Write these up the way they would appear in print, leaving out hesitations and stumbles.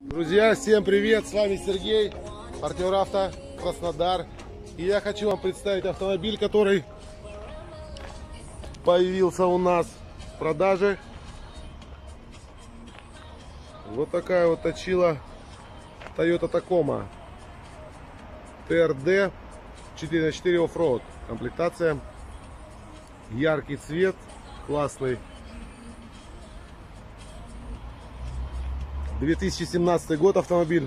Друзья, всем привет! С вами Сергей, партнер авто Краснодар. И я хочу вам представить автомобиль, который появился у нас в продаже. Вот такая вот точила Toyota Tacoma TRD 4х4 Offroad. Комплектация. Яркий цвет, классный. 2017 год автомобиль.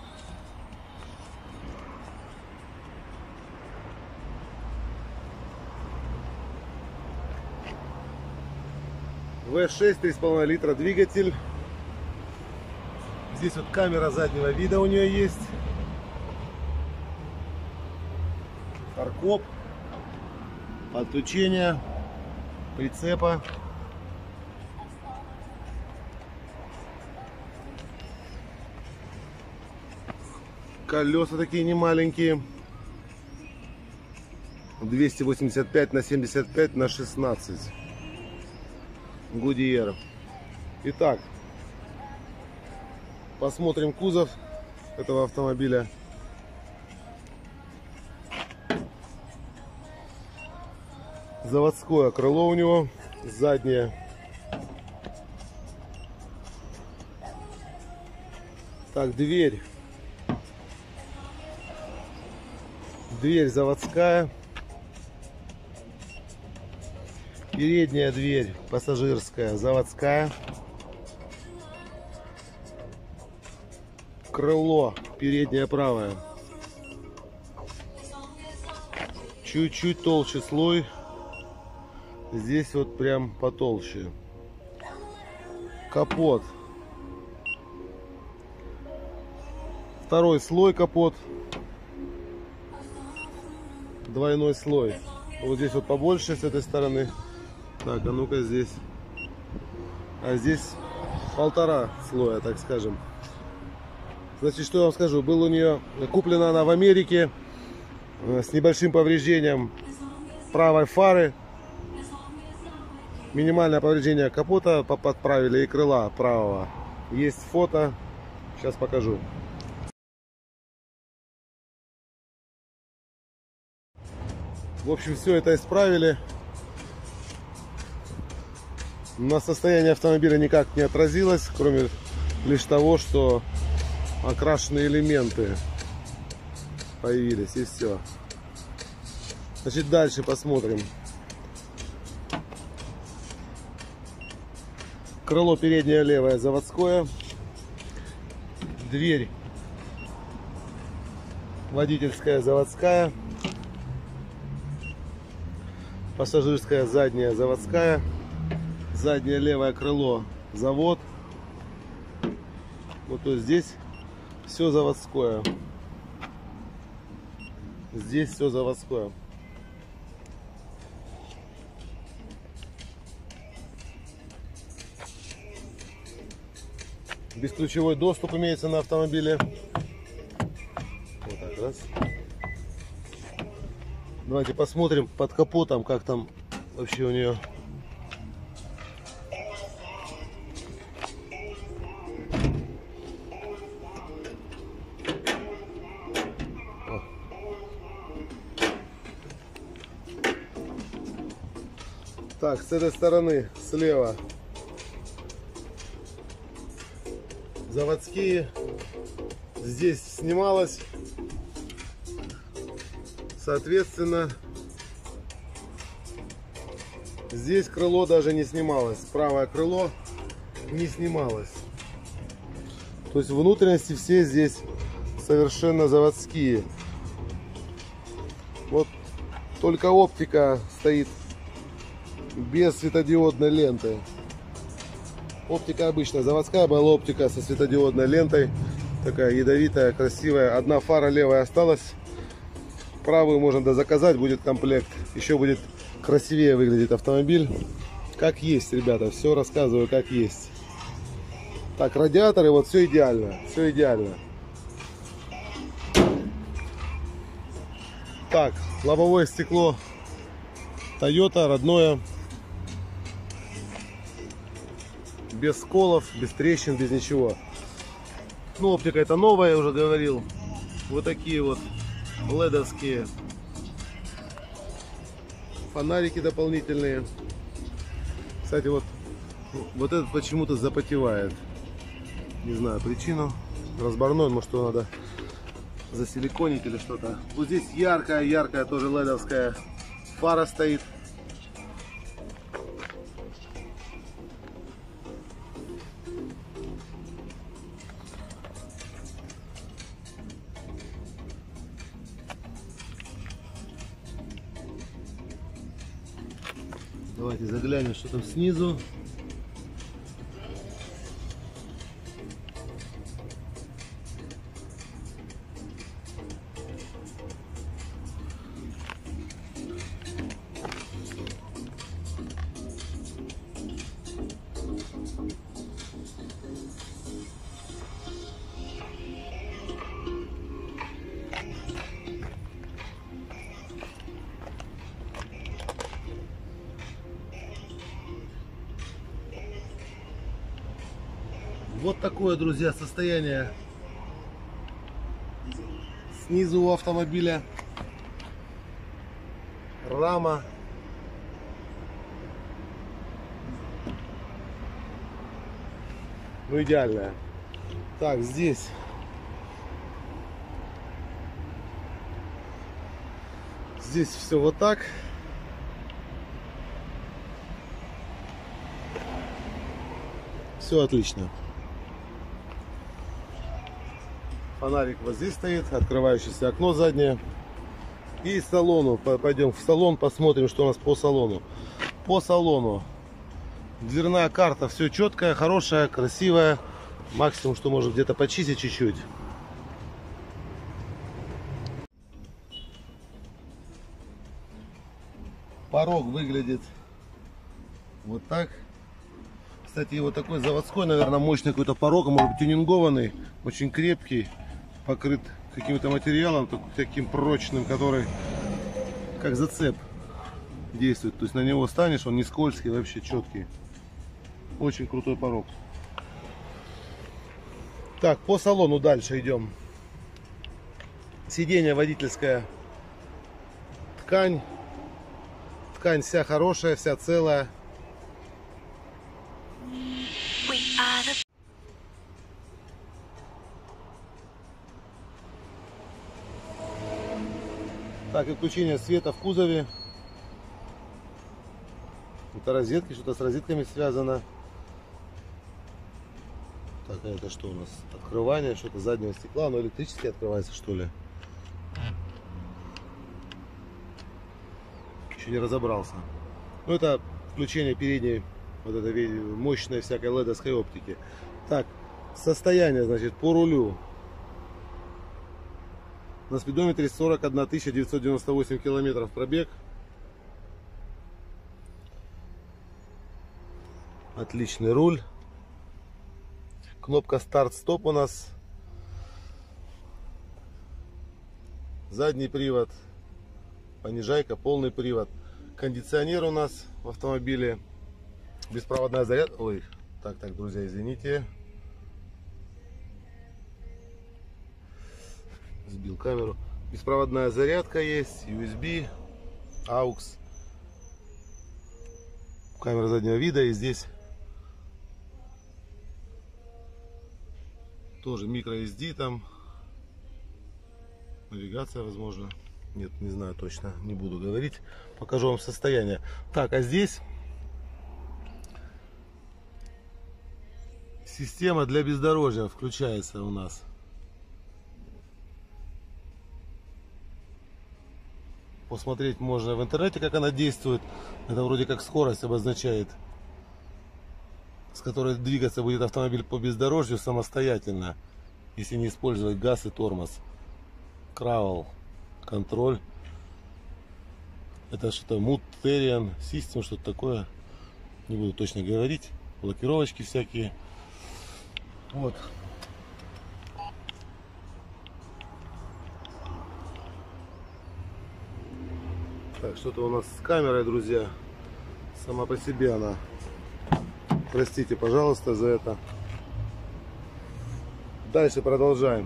V6 3,5 литра двигатель. Здесь вот камера заднего вида у нее есть. Фаркоп. Подключение прицепа. Колеса такие немаленькие. 285 на 75 на 16. Goodyear. Итак, посмотрим кузов этого автомобиля. Заводское крыло у него, заднее. Так, дверь. Дверь заводская. Передняя дверь пассажирская, заводская. Крыло переднее правое. Чуть-чуть толще слой. Здесь вот прям потолще. Капот. Второй слой капот. Двойной слой. Вот здесь вот побольше с этой стороны. Так, а ну-ка здесь. А здесь 1,5 слоя, так скажем. Значит, что я вам скажу. Был у нее, куплена она в Америке с небольшим повреждением правой фары. Минимальное повреждение капота подправили и крыла правого. Есть фото. Сейчас покажу. В общем, все это исправили. На состояние автомобиля никак не отразилось, кроме лишь того, что окрашенные элементы появились, и все. Значит, дальше посмотрим. Крыло переднее левое заводское. Дверь водительская заводская. Пассажирская задняя заводская. Заднее левое крыло завод. Вот то здесь все заводское. Здесь все заводское. Бесключевой доступ имеется на автомобиле. Вот так раз. Давайте посмотрим под капотом, как там вообще у нее. Так, с этой стороны, слева, заводские. Здесь снималось. Соответственно, здесь крыло даже не снималось. Правое крыло не снималось. То есть внутренности все здесь совершенно заводские. Вот только оптика стоит без светодиодной ленты. Оптика обычная, заводская была оптика со светодиодной лентой. Такая ядовитая, красивая. Одна фара левая осталась. Правую можно дозаказать, будет комплект. Еще будет красивее выглядит автомобиль. Как есть, ребята, все рассказываю как есть. Так, радиаторы, вот все идеально. Все идеально. Так, лобовое стекло Toyota родное. Без сколов, без трещин, без ничего. Ну, оптика это новая, я уже говорил. Вот такие вот ледовские фонарики дополнительные. Кстати, вот этот почему-то запотевает. Не знаю причину. Разборной, может, его надо засиликонить или что-то. Вот здесь яркая тоже ледовская фара стоит. Давайте заглянем, что там снизу. Вот такое, друзья, состояние снизу у автомобиля. Рама. Ну, идеальная. Так, здесь все вот так. Все отлично. Фонарик вот здесь стоит, открывающееся окно заднее. И салону, пойдем в салон, посмотрим, что у нас по салону. По салону дверная карта, все четкое, хорошая, красивая. Максимум, что может где-то почистить чуть-чуть. Порог выглядит вот так. Кстати, вот такой заводской, наверное, мощный какой-то порог, может быть тюнингованный, очень крепкий, покрыт каким-то материалом таким прочным, который как зацеп действует. То есть на него станешь, он не скользкий, вообще четкий. Очень крутой порог. Так, по салону дальше идем. Сиденье водительское. Ткань. Ткань вся хорошая, вся целая. Так, и включение света в кузове. Это розетки, что-то с розетками связано. Так, а это что у нас? Открывание, что-то заднего стекла. Оно электрически открывается, что ли? Еще не разобрался. Ну, это включение передней вот этой мощной всякой ледовской оптики. Так, состояние, значит, по рулю. На спидометре 41 998 километров пробег. Отличный руль. Кнопка старт-стоп у нас. Задний привод. Понижайка, полный привод. Кондиционер у нас в автомобиле. Беспроводная зарядка. Ой, так, друзья, извините. Сбил камеру. Беспроводная зарядка есть, USB, AUX. Камера заднего вида, и здесь тоже microSD там. Навигация, возможно. Нет, не знаю точно, не буду говорить. Покажу вам состояние. Так, а здесь система для бездорожья включается у нас. Посмотреть можно в интернете, как она действует. Это вроде как скорость обозначает, с которой двигаться будет автомобиль по бездорожью самостоятельно, если не использовать газ и тормоз. Travel контроль. Это что-то Mutterian System, что-то такое. Не буду точно говорить. Блокировочки всякие. Вот. Так, что-то у нас с камерой, друзья. Сама по себе она. Простите, пожалуйста, за это. Дальше продолжаем.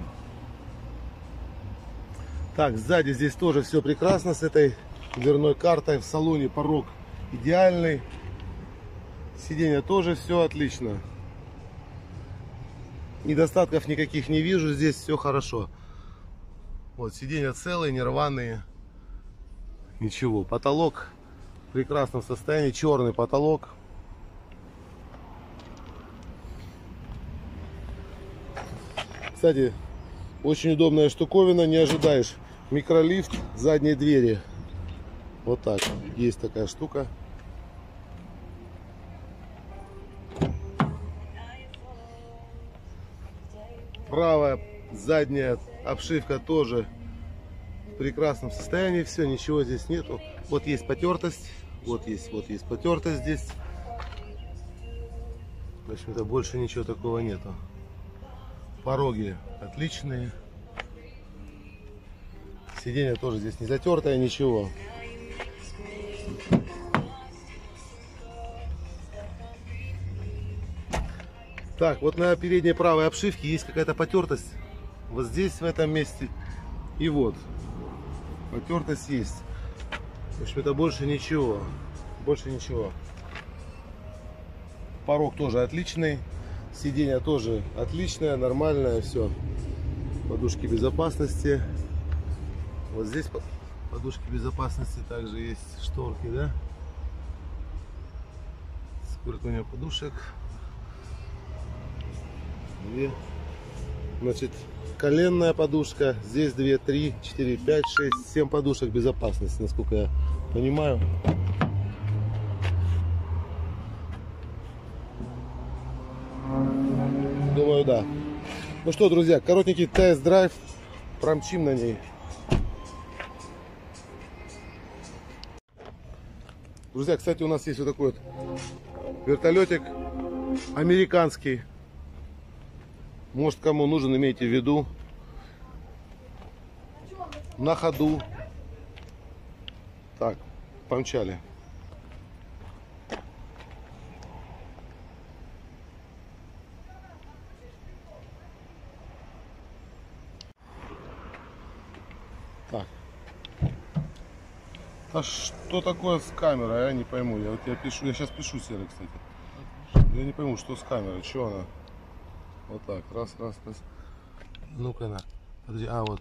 Так, сзади здесь тоже все прекрасно с этой дверной картой. В салоне порог идеальный. Сиденье тоже все отлично. Недостатков никаких не вижу. Здесь все хорошо. Вот, сиденья целые, не рваные. Ничего. Потолок в прекрасном состоянии. Черный потолок. Кстати, очень удобная штуковина. Не ожидаешь. Микролифт задней двери. Вот так. Есть такая штука. Правая задняя обшивка тоже в прекрасном состоянии. Все, ничего здесь нету. Вот есть потертость. Вот есть потертость здесь. В общем-то, больше ничего такого нету. Пороги отличные. Сиденье тоже здесь не затертое, ничего. Так, вот на передней правой обшивке есть какая-то потертость. Вот здесь, в этом месте. И вот. Потертость есть. В общем-то, больше ничего. Больше ничего. Порог тоже отличный. Сиденье тоже отличное, нормальное, все. Подушки безопасности. Вот здесь подушки безопасности. Также есть шторки, да? Сколько у меня подушек? 2. Значит, коленная подушка. Здесь 2, 3, 4, 5, 6, 7 подушек безопасности, насколько я понимаю. Думаю, да. Ну что, друзья, коротенький тест-драйв. Промчим на ней. Друзья, кстати, у нас есть вот такой вот вертолетик американский. Может, кому нужен, имейте в виду. На ходу. Так, помчали. Так. А что такое с камерой? Я не пойму. Я пишу, я сейчас пишу серый, кстати. Я не пойму, что с камерой, что она. Вот так, раз. Ну-ка на. Подожди, вот.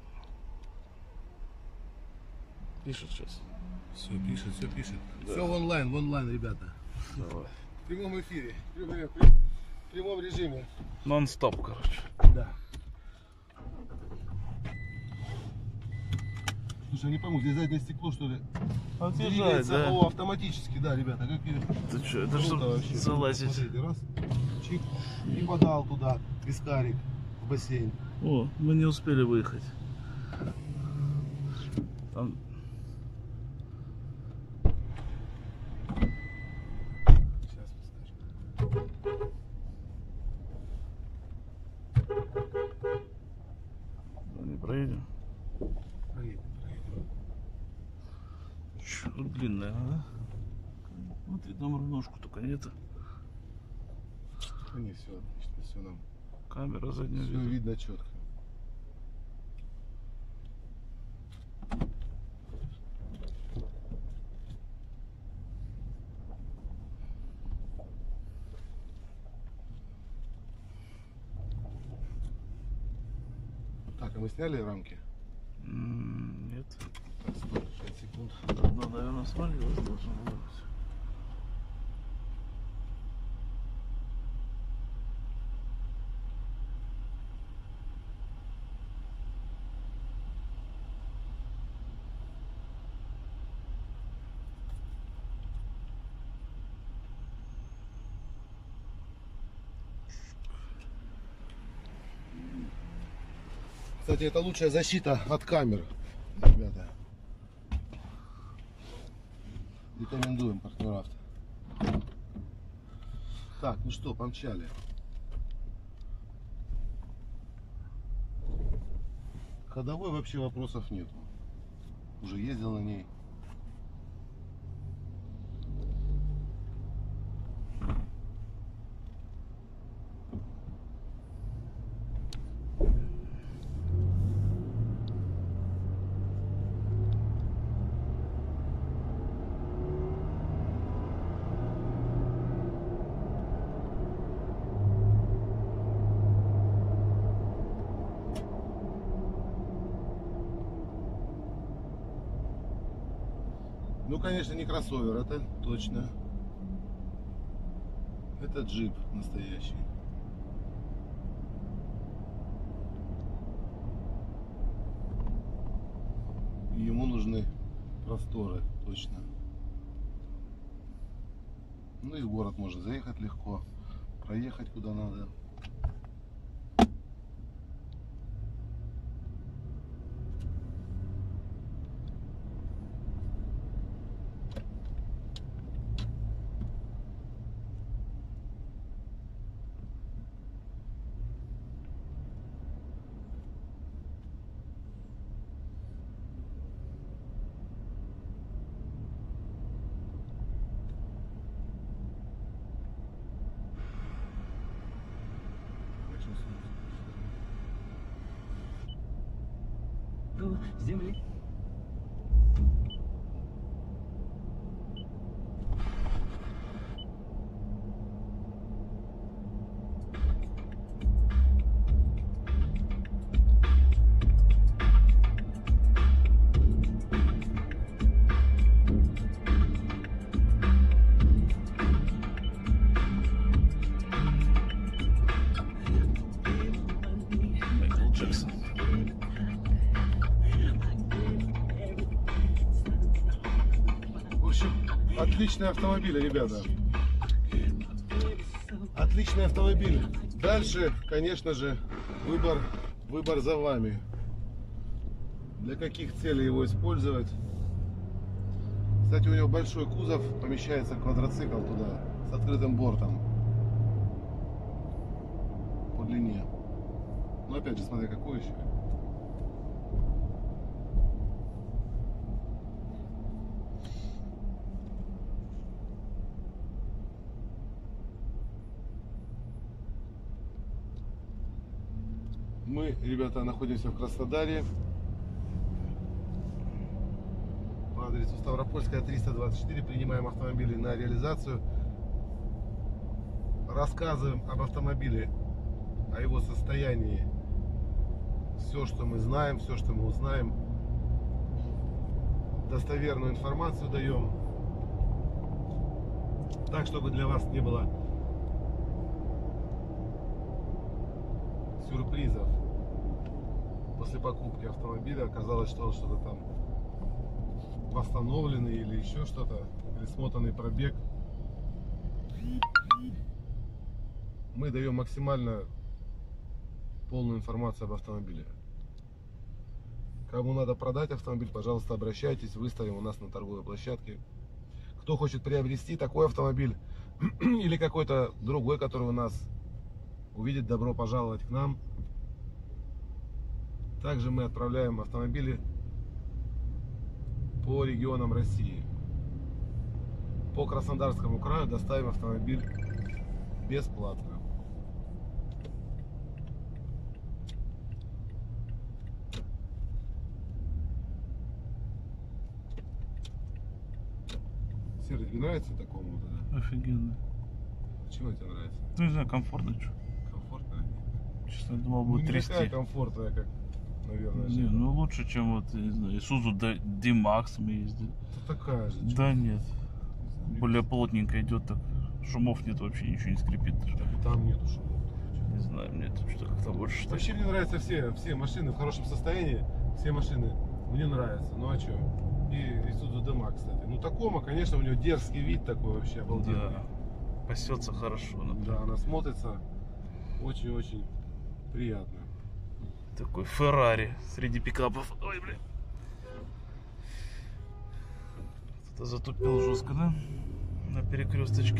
Пишет сейчас. Все пишет. Да. Все в онлайн, ребята. Давай. В прямом эфире. В прямом режиме. Нон-стоп, короче. Да. Слушай, я не пойму, здесь заднее стекло, что ли? Отъезжает, да? О, автоматически, да, ребята. Как Ты что, это что залазить? Смотрите, раз, чик, и подал туда вискарик в бассейн. О, мы не успели выехать. Там... Сейчас вискарик. Не проедем? Проедем. Чё, длинная, да? Вот видно ножку только нету. Не, все отлично, все нам. Камера задняя Все видно четко. Так, а мы сняли рамки? Нет. Так, стоп, 5 секунд. Одно, наверное, свалилось, должно быть. Кстати, это лучшая защита от камер, ребята. Рекомендуем партнер авто. Так, ну что, помчали. Ходовой вообще вопросов нет. Уже ездил на ней. Ну, конечно, не кроссовер, это точно. Это джип настоящий. И ему нужны просторы, точно. Ну и в город можно заехать легко, проехать куда надо. Земли. Майкл Джексон. В общем, отличный автомобиль, ребята. Отличный автомобиль. Дальше, конечно же, выбор за вами. Для каких целей его использовать. Кстати, у него большой кузов, помещается квадроцикл туда с открытым бортом по длине. Но опять же, смотри, какой еще. Мы, ребята, находимся в Краснодаре. По адресу Ставропольская, 324. Принимаем автомобили на реализацию. Рассказываем об автомобиле, о его состоянии. Все, что мы знаем, все, что мы узнаем. Достоверную информацию даем. Так, чтобы для вас не было сюрпризов. После покупки автомобиля оказалось, что он что-то там восстановленный или еще что-то, или смотанный пробег. Мы даем максимально полную информацию об автомобиле. Кому надо продать автомобиль, пожалуйста, обращайтесь, выставим у нас на торговой площадке. Кто хочет приобрести такой автомобиль или какой-то другой, который у нас увидит, добро пожаловать к нам. Также мы отправляем автомобили по регионам России. По Краснодарскому краю доставим автомобиль бесплатно. Серый, тебе нравится такому вот это? Офигенно. Почему тебе нравится? Ну, не знаю, комфортно что. Комфортно? Честно, я думал, Ну, будет не трясти. такая комфортная, как, наверное, Не, ну лучше, чем вот, я не знаю, Isuzu D-Max мы ездили. это такая же. Да нет. Более плотненько идет, так шумов нет, вообще ничего не скрипит даже. Там нету шумов. Не знаю, мне тут что-то как-то больше. Вообще мне нравятся все машины в хорошем состоянии. Все машины мне нравятся. Ну а что? И Isuzu D-Max, кстати. Ну Такома, конечно, у него дерзкий вид такой вообще обалденный. Да. Пасется хорошо. Да, она смотрится очень-очень приятно. Такой Феррари среди пикапов. Ой, блин. Кто-то затупил жестко, да? На перекресточке.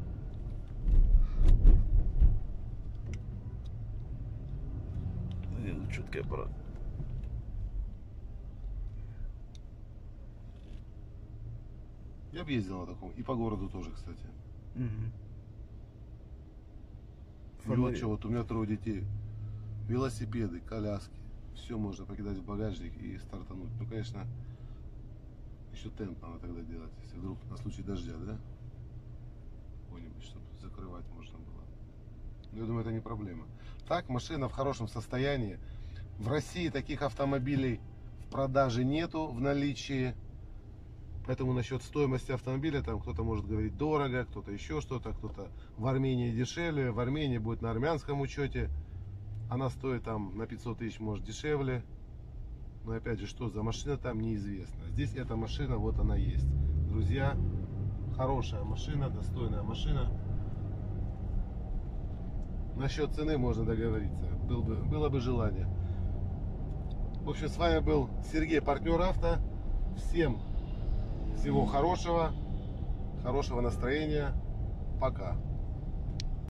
Да нет, ну четкий аппарат. Я бы ездил на таком. И по городу тоже, кстати. И вот что, вот у меня 3 детей. Велосипеды, коляски. Все можно покидать в багажник и стартануть. Ну, конечно, еще темп надо тогда делать, если вдруг на случай дождя, да? Какой-нибудь, чтобы закрывать можно было. Но я думаю, это не проблема. Так, машина в хорошем состоянии. В России таких автомобилей в продаже нету в наличии. Поэтому насчет стоимости автомобиля, там кто-то может говорить дорого, кто-то еще что-то, кто-то в Армении дешевле, в Армении будет на армянском учете. Она стоит там на 500 тысяч, может, дешевле. Но опять же, что за машина там, неизвестно. Здесь эта машина, вот она есть. Друзья, хорошая машина, достойная машина. Насчет цены можно договориться, было бы желание. В общем, с вами был Сергей, партнер авто. Всем всего хорошего, хорошего настроения. Пока.